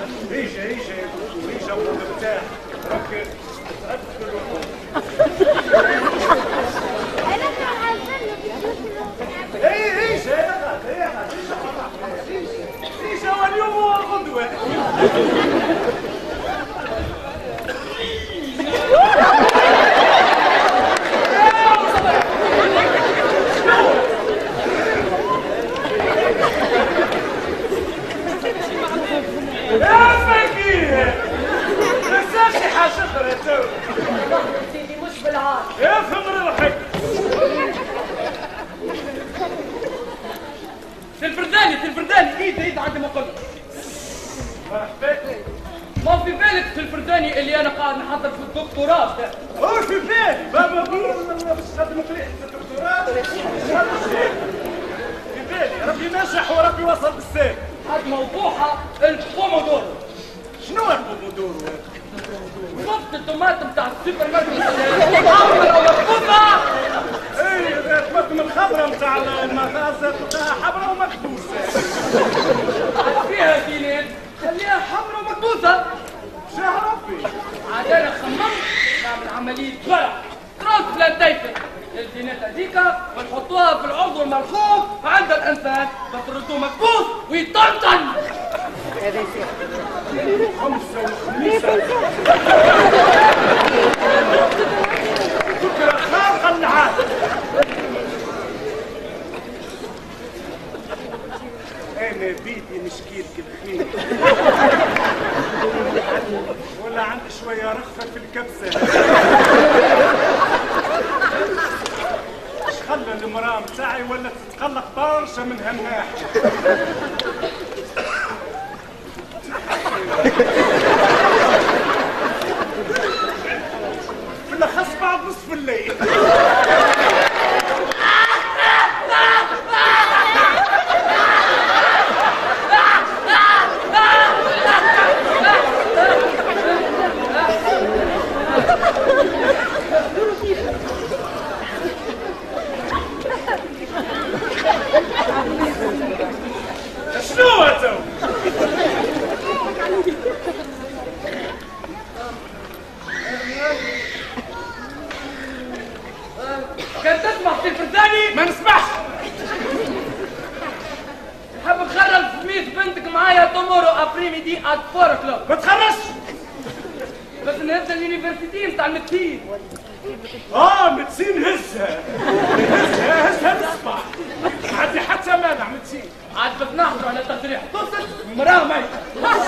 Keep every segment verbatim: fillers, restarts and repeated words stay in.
ايجا ايجا يا دكتور ايجا ومرتاح راك تأثر اي ايجا يا اخي يا اخي ايجا واليوم هو الغدوة سيدي مش بالعار يا ثمر الحق الفرداني الفرداني ايد ايد عند ما قلت ما في بالك في الفرداني اللي انا قاعد نحضر في الدكتوراه ده هو في بالي بابا مش خدم مليح في الدكتوراه في بالي ربي نجح وربي وصل بالسير هاد موضوعها البومودورو شنو البومودورو صفت الطماط بتاع السوبر ماركت الحمراء والخضراء اي الطماطم الخضراء بتاع المخازن بتاعها حمراء ومكبوسه فيها دينين خليها حمراء ومكبوسه شاه ربي عاد انا خممت نعمل عمليه زرع ترانسبلانتيشن الجينات هذيكا ونحطوها في العضو المرحوم عند الانسان بتردوه مكبوس ويطنطن خمسة وخميسة فكرة خارقة للعادة أنا بيدي مشكيل كالخير ولا عندي شوية رخفة في الكبسة اش خلى المرأة متاعي ولا تتقلق برشا من هالناحية بالاخص بعد نصف الليل شنو هاتو كان تسمع في الفرداني ما نسمعش نحب نخرج سميت بنتك معايا تومورو ابريميدي ات فور كلوب ما تخرجش بس نبدا اليونيفرسيتي نتاع المديسين اه متسين هزها هزها هزها نسمع ما عندي حتى مانع متسين عاد بس نحضروا على تصريح تصل مراه ميتة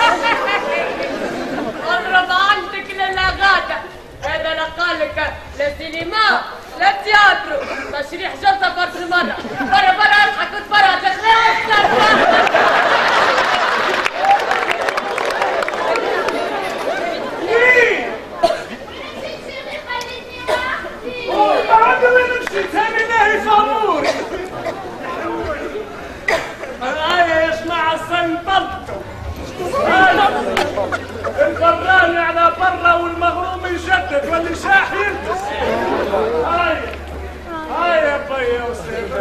اضرب عندك للغادة هذا لا قالك لا سينما لا تياترو تشريح جلسة فرد المرة برا برا اضحك وتفرج اخلاق ما عاد وين مشيت هاني ناهي فاموري هاي يسمع السنطلتو البراني على برا والمغروم يجدد واللي شاح يلبس هاي هاي يا بي يا استاذ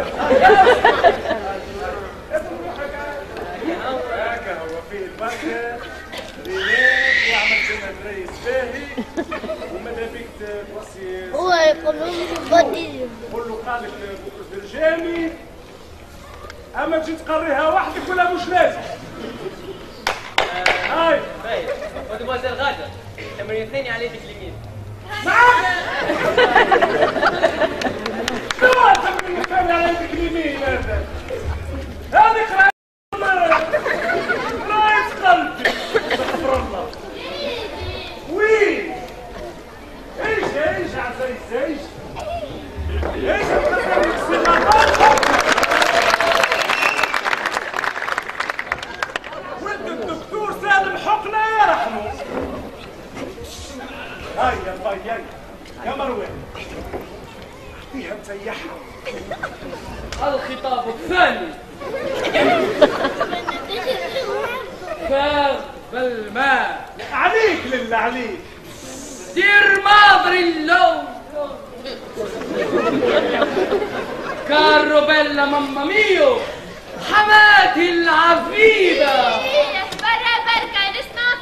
هاكا هو فيه البركه رياض يعمل لنا الرئيس باهي وماذا بيك توصي هو يقول لهم بديل قول له قالك برجاني اما تجي تقريها وحدك ولا مش لازم هاي طيب ودموزيل غادة التمرين الثاني على يدك اليمين نعم شنو التمرين الثاني على يدك اليمين هذا هذيك رايت قلبي استغفر الله وين ايش ايش عزيز ايش ايش تقدر السماء ولد الدكتور سالم حقنه يرحمه هاي يا باي يا يا مروان اعطيها مسيحها الخطاب الثاني فاغ بالماء عليك لله عليك دير ماضري اللون كارو بيلا ماما ميو حماتي العفيفة برا بركة نسمع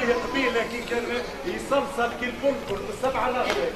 عليه قبيله كي كان يصلصل كي البلبل من السبعه الاخوات.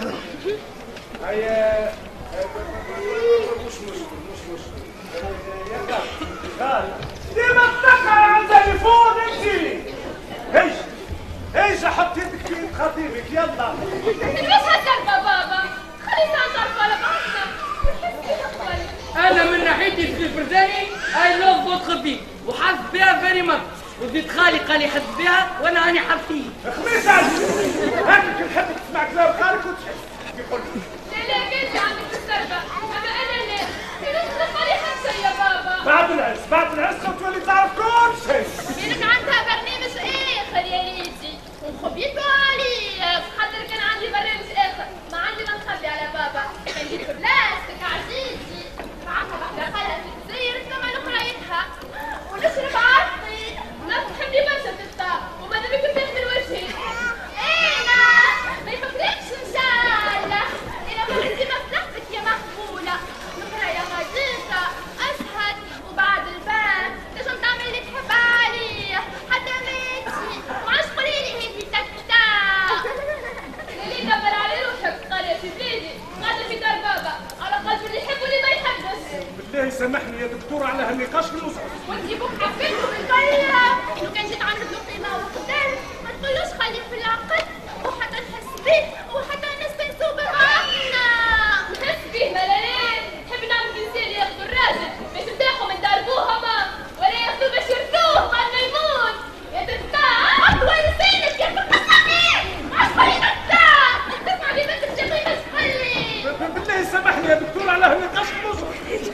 هيا مش مشكل مش مشكل يا خال ديما تقع على التليفون انت. هيج هيج حط يدك في يد خطيبك يلا. ليش هالضربه بابا؟ خلينا نضرب على بعضنا. انا من ناحيتي في الفرداني اي لوف بوت خبيب وحاسس بها فيري ماتش، وزيد خالي قال يحس بها وانا راني حاسس فيه. خميس هاكك نحب تسمع كلام خالك وتحس. لا لا قلت عمي في الضربه، اما انا لا. كيفاش تخلي حتى يا بابا؟ بعد العز بعد العز تولي تعرف كل شيء. مالك عندها برنامج اخر يا ريتي وخبيته عليك، خاطر كان عندي برنامج اخر ما عندي ما نخبي على بابا. كان نجيب بلاستيك عزيزي معاها واحده خالها في الجزائر كما قرايتها ونشرب عصي وناس تحبني برشا في الطا وماذا بك تدخل وجهي. انا ما يفكركش ان شاء الله انا مرتي مصلحتك يا مقبوله. نقرا يا غزيزه اسهل وبعد الباب تنجم تعمل اللي تحب عليه حتى ماتي وعاش قولي لي هذي تكتا اللي دبر على روحك. قال يا سيدي قال في دار بابا على قلب اللي يحب واللي ما يحبش. بالله سامحني يا دكتور على هالنقاش في الاسره. وانتي بوك حبيته بالبرة لو كان جيت عملت له قيمه وقدر ما تقولوش خليك في العقل وحتى تحس بيه وحتى نستنسوا بعضنا. نحس بيه ملالين نحب نعمل مثال ياخذوا الراجل باش يرتاحوا من دار بوهم ولا ياخذوه باش يرثوه قبل ما يموت. يا تتا اطول لسانك يا فقطني عاش قولي تتا تسمع لي بنتك شغلي باش تخلي. بالله سامحني يا دكتور على هالنقاش في الاسره.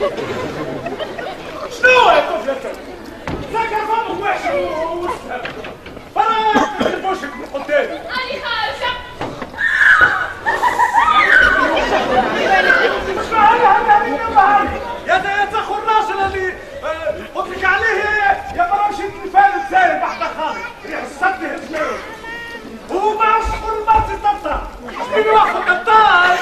شنو يا طفلة؟ ذكر فمك وحشة وسهل. فرا تلبوشك من قدامي. أنا خارجة. اسمع عليها هذه يلا يا ده يا تاخو الراجل اللي قلت لك عليه يا برامشي الفارد زايد بعد خالي ريح السد هزمه وهو ما عادش يقول المرتي طبطة شنو واخد قطار.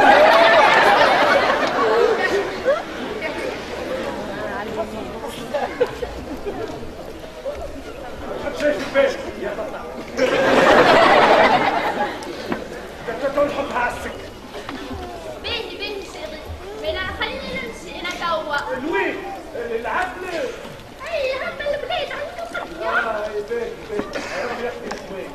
شايف البيت يا طلع تقول حطها على السكه. باهي باهي شيري مالا خليني نمشي انا توا. لوين؟ العدل؟ اي هذا البلاد عنده خطيه. اه باهي باهي ربي يحميك شوي.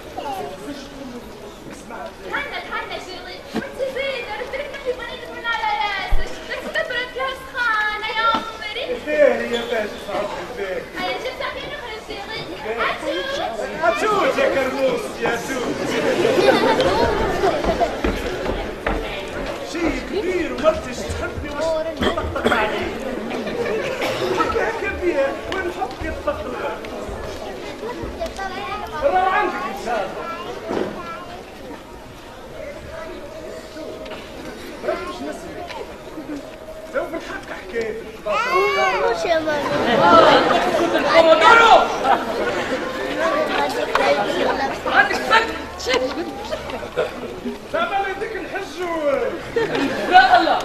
اسمع تهنى تهنى شيري انت زينه رترك نحي بنيتك من على راسك بس كبرت لها سخانه يا عمري. باهي يا باهي صاحبي باهي. هيا جبت عفين نخرج شيري. اتوت اتوت يا كرموس يا توت. شيء كبير ومرتش تحبني وش تطقطق عليه. هكا هكا بيها وين نحط الطقطقة؟ راه عندك ان شاء الله. راك مش نسمع. لو في الحق حكاية مش يا ماما. الكومودورو عندك سكت. تمام يديك الحج و لا الله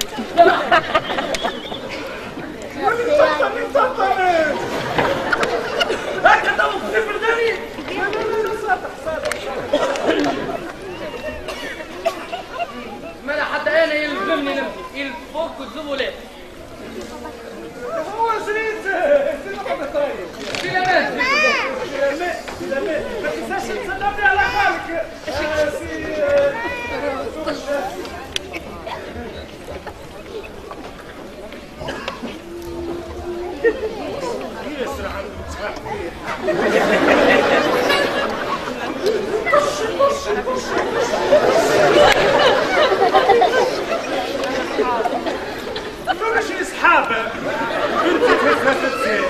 ولي تطلع تطلع هكا تو في البرداني. لا لا لا صادق صادق مالا حتى انا يلزمني نمشي يلفوك والزبولات. هو زريت زريت بعد طاير. سلامات سلامات سلامات ما تنساش تسلمني على خالك. ياسر عنده تفرش اصحابه بنتك هزت زين.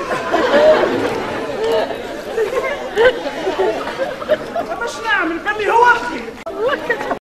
باش نعمل باللي هو اخي.